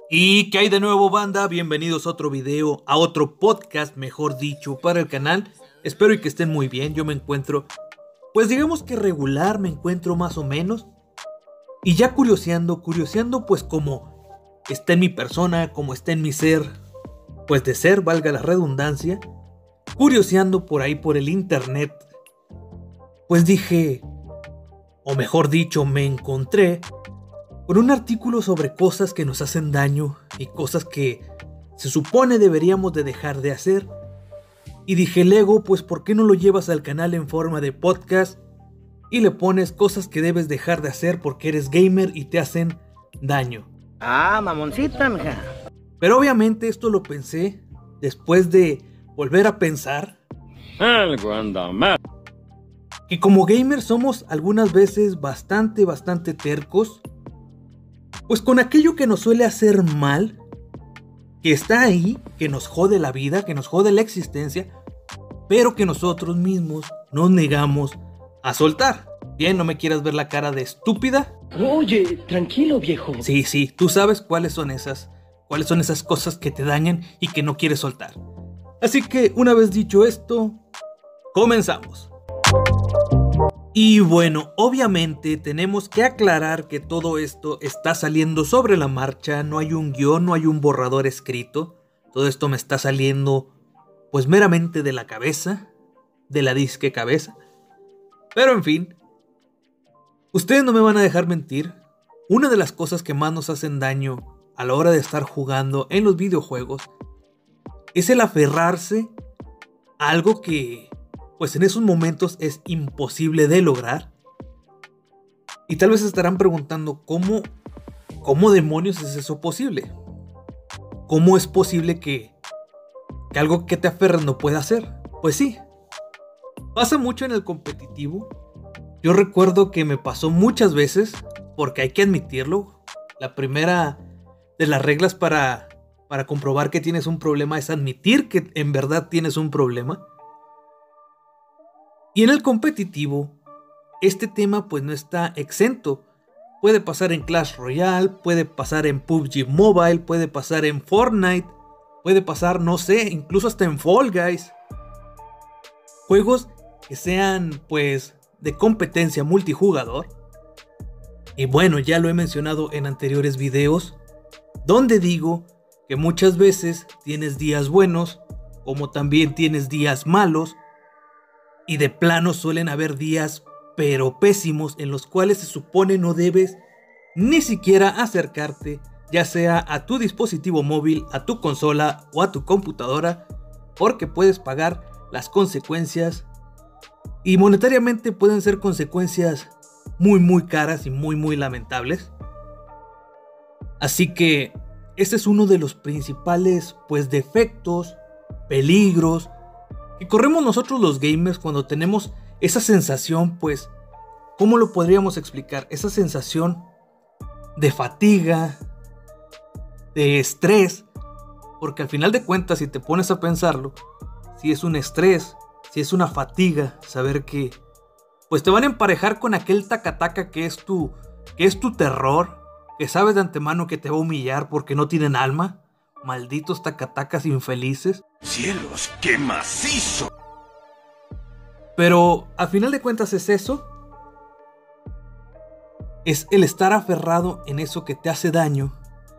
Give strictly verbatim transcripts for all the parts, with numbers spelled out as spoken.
¿Y qué hay de nuevo, banda? Bienvenidos a otro video, a otro podcast, mejor dicho, para el canal. Espero y que estén muy bien. Yo me encuentro, pues digamos que regular, me encuentro más o menos. Y ya curioseando, curioseando pues como está en mi persona, como está en mi ser, pues de ser, valga la redundancia. Curioseando por ahí por el internet, pues dije, o mejor dicho, me encontré con un artículo sobre cosas que nos hacen daño y cosas que se supone deberíamos de dejar de hacer. Y dije, Lego, pues ¿por qué no lo llevas al canal en forma de podcast y le pones cosas que debes dejar de hacer porque eres gamer y te hacen daño? Ah, mamoncita, mija. Pero obviamente esto lo pensé después de volver a pensar Algo anda mal. que como gamers somos algunas veces bastante, bastante tercos. Pues con aquello que nos suele hacer mal, que está ahí, que nos jode la vida, que nos jode la existencia, pero que nosotros mismos nos negamos a soltar. Bien, no me quieras ver la cara de estúpida. Oye, tranquilo, viejo. Sí, sí, tú sabes cuáles son esas, cuáles son esas cosas que te dañan y que no quieres soltar. Así que una vez dicho esto, comenzamos. Y bueno, obviamente tenemos que aclarar que todo esto está saliendo sobre la marcha, no hay un guión, no hay un borrador escrito. Todo esto me está saliendo pues meramente de la cabeza, de la disque cabeza. Pero en fin, ustedes no me van a dejar mentir. Una de las cosas que más nos hacen daño a la hora de estar jugando en los videojuegos es el aferrarse a algo que pues en esos momentos es imposible de lograr. Y tal vez se estarán preguntando, ¿cómo, cómo demonios es eso posible? ¿Cómo es posible que, que algo que te aferres no pueda hacer? Pues sí, pasa mucho en el competitivo. Yo recuerdo que me pasó muchas veces, porque hay que admitirlo. La primera de las reglas para, para comprobar que tienes un problema es admitir que en verdad tienes un problema. Y en el competitivo, este tema pues no está exento. Puede pasar en Clash Royale, puede pasar en P U B G Mobile, puede pasar en Fortnite, puede pasar, no sé, incluso hasta en Fall Guys. Juegos que sean pues de competencia multijugador. Y bueno, ya lo he mencionado en anteriores videos, donde digo que muchas veces tienes días buenos, como también tienes días malos. Y de plano suelen haber días pero pésimos en los cuales se supone no debes ni siquiera acercarte, ya sea a tu dispositivo móvil, a tu consola o a tu computadora, porque puedes pagar las consecuencias y monetariamente pueden ser consecuencias muy muy caras y muy muy lamentables. Así que este es uno de los principales pues defectos, peligros que corremos nosotros los gamers cuando tenemos esa sensación, pues, ¿cómo lo podríamos explicar? Esa sensación de fatiga, de estrés, porque al final de cuentas, si te pones a pensarlo, si es un estrés, si es una fatiga, saber que, pues te van a emparejar con aquel tacataca que es tu, que es tu terror, que sabes de antemano que te va a humillar porque no tienen alma. Malditos tacatacas infelices. ¡Cielos, qué macizo! Pero a final de cuentas es eso. Es el estar aferrado en eso que te hace daño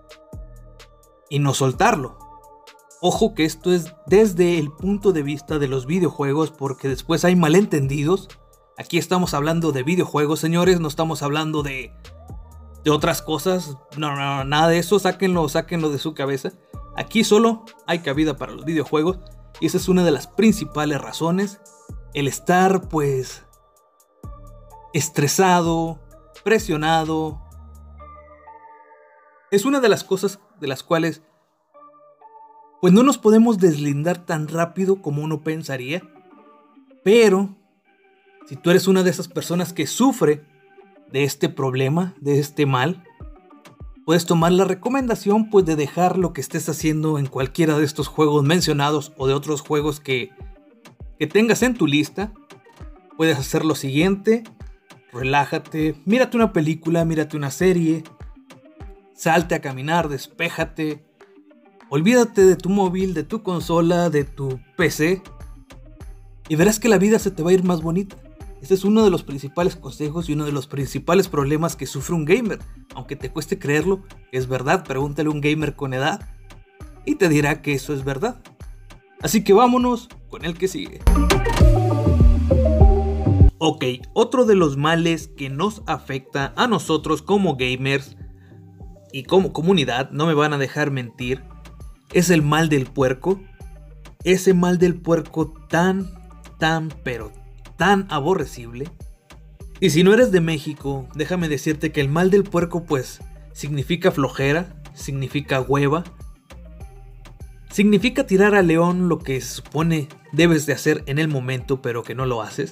y no soltarlo. Ojo que esto es desde el punto de vista de los videojuegos, porque después hay malentendidos. Aquí estamos hablando de videojuegos, señores, no estamos hablando de, de otras cosas. No, no, nada de eso, sáquenlo, sáquenlo de su cabeza. Aquí solo hay cabida para los videojuegos y esa es una de las principales razones. El estar pues estresado, presionado, es una de las cosas de las cuales pues no nos podemos deslindar tan rápido como uno pensaría. Pero si tú eres una de esas personas que sufre de este problema, de este mal, puedes tomar la recomendación pues de dejar lo que estés haciendo en cualquiera de estos juegos mencionados o de otros juegos que, que tengas en tu lista. Puedes hacer lo siguiente: relájate, mírate una película, mírate una serie, salte a caminar, despéjate, olvídate de tu móvil, de tu consola, de tu P C y verás que la vida se te va a ir más bonita. Este es uno de los principales consejos y uno de los principales problemas que sufre un gamer. Aunque te cueste creerlo, es verdad, pregúntale a un gamer con edad y te dirá que eso es verdad. Así que vámonos con el que sigue. Ok, otro de los males que nos afecta a nosotros como gamers y como comunidad, no me van a dejar mentir, es el mal del puerco. Ese mal del puerco tan, tan, pero tan aborrecible. Y si no eres de México, déjame decirte que el mal del puerco pues significa flojera, significa hueva, significa tirar al león lo que se supone debes de hacer en el momento pero que no lo haces.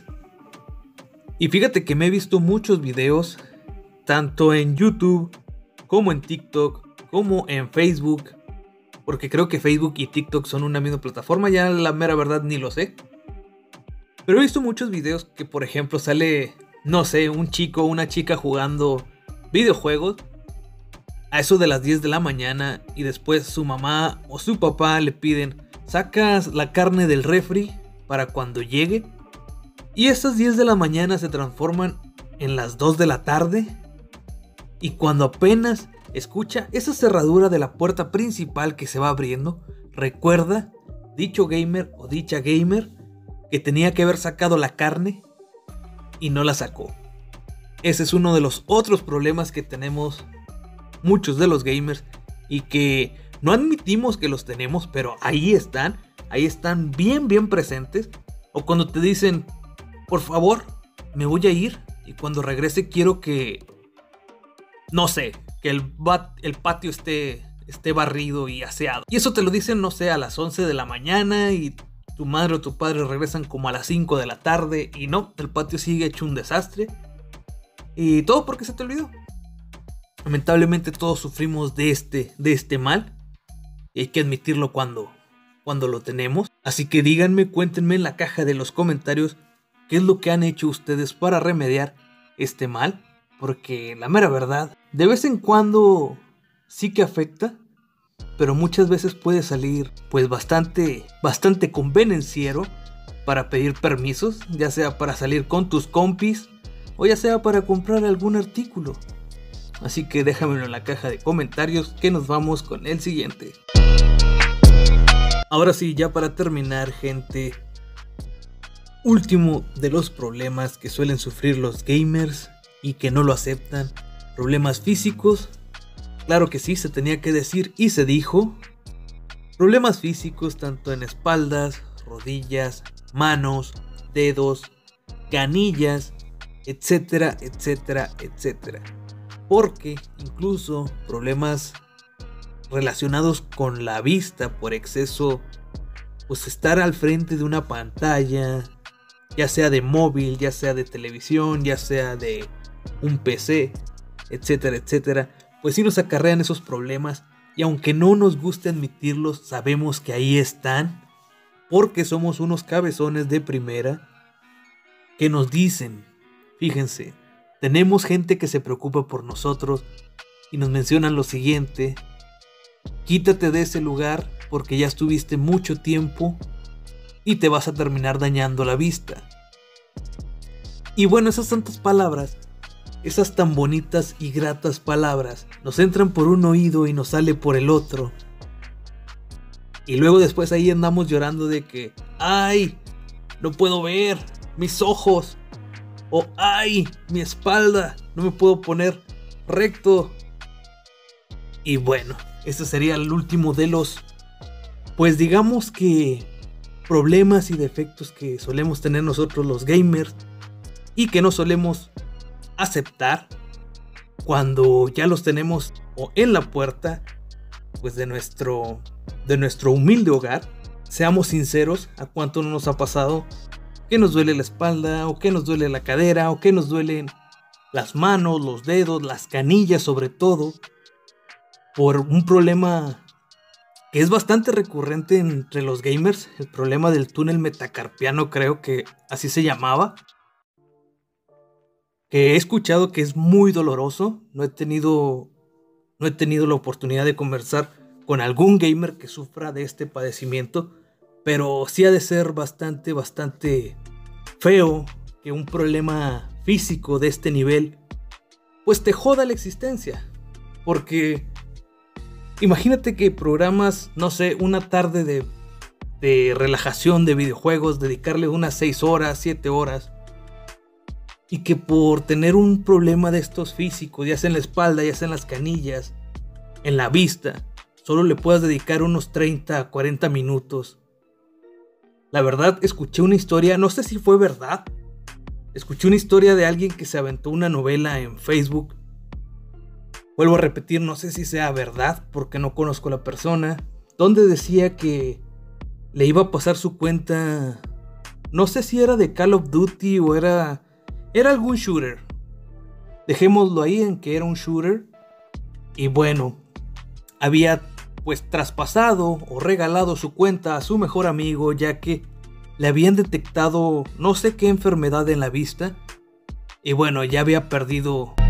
Y fíjate que me he visto muchos videos, tanto en YouTube, como en TikTok, como en Facebook, porque creo que Facebook y TikTok son una misma plataforma, ya la mera verdad ni lo sé. Pero he visto muchos videos que, por ejemplo, sale, no sé, un chico o una chica jugando videojuegos a eso de las diez de la mañana y después su mamá o su papá le piden, sacas la carne del refri para cuando llegue. Y esas diez de la mañana se transforman en las dos de la tarde. Y cuando apenas escucha esa cerradura de la puerta principal que se va abriendo, recuerda, dicho gamer o dicha gamer, que tenía que haber sacado la carne y no la sacó. Ese es uno de los otros problemas que tenemos muchos de los gamers y que no admitimos que los tenemos, pero ahí están, ahí están bien bien presentes. O cuando te dicen, por favor, me voy a ir y cuando regrese quiero que, no sé, que el, bat, el patio esté, esté barrido y aseado. Y eso te lo dicen, no sé, a las once de la mañana y tu madre o tu padre regresan como a las cinco de la tarde y no, el patio sigue hecho un desastre. Y todo porque se te olvidó. Lamentablemente todos sufrimos de este, de este mal. Y hay que admitirlo cuando, cuando lo tenemos. Así que díganme, cuéntenme en la caja de los comentarios qué es lo que han hecho ustedes para remediar este mal. Porque la mera verdad, de vez en cuando sí que afecta, pero muchas veces puede salir pues bastante, bastante convenenciero para pedir permisos, ya sea para salir con tus compis o ya sea para comprar algún artículo. Así que déjamelo en la caja de comentarios que nos vamos con el siguiente. Ahora sí, ya para terminar, gente, último de los problemas que suelen sufrir los gamers y que no lo aceptan, problemas físicos. Claro que sí, se tenía que decir y se dijo. Problemas físicos tanto en espaldas, rodillas, manos, dedos, canillas, etcétera, etcétera, etcétera. Porque incluso problemas relacionados con la vista por exceso, pues estar al frente de una pantalla, ya sea de móvil, ya sea de televisión, ya sea de un P C, etcétera, etcétera, pues sí nos acarrean esos problemas y aunque no nos guste admitirlos, sabemos que ahí están porque somos unos cabezones de primera que nos dicen, fíjense, tenemos gente que se preocupa por nosotros y nos mencionan lo siguiente: quítate de ese lugar porque ya estuviste mucho tiempo y te vas a terminar dañando la vista. Y bueno, esas tantas palabras, esas tan bonitas y gratas palabras, nos entran por un oído y nos sale por el otro. Y luego después ahí andamos llorando de que, ¡ay! No puedo ver, mis ojos. O ¡ay! Mi espalda, no me puedo poner recto. Y bueno, este sería el último de los, pues digamos que, problemas y defectos que solemos tener nosotros los gamers y que no solemos aceptar cuando ya los tenemos o en la puerta pues de nuestro de nuestro humilde hogar. Seamos sinceros, ¿a cuánto no nos ha pasado que nos duele la espalda o que nos duele la cadera o que nos duelen las manos, los dedos, las canillas sobre todo, por un problema que es bastante recurrente entre los gamers, el problema del túnel metacarpiano, creo que así se llamaba, que he escuchado que es muy doloroso. No he tenido no he tenido la oportunidad de conversar con algún gamer que sufra de este padecimiento, pero sí ha de ser bastante, bastante feo que un problema físico de este nivel pues te joda la existencia. Porque imagínate que programas, no sé, una tarde de, de relajación de videojuegos, dedicarle unas seis horas, siete horas, y que por tener un problema de estos físicos, ya sea en la espalda, ya sea en las canillas, en la vista, solo le puedas dedicar unos treinta a cuarenta minutos. La verdad, escuché una historia, no sé si fue verdad, escuché una historia de alguien que se aventó una novela en Facebook. Vuelvo a repetir, no sé si sea verdad porque no conozco a la persona, donde decía que le iba a pasar su cuenta, no sé si era de Call of Duty o era, era algún shooter. Dejémoslo ahí en que era un shooter. Y bueno, había pues traspasado o regalado su cuenta a su mejor amigo, ya que le habían detectado no sé qué enfermedad en la vista. Y bueno, ya había perdido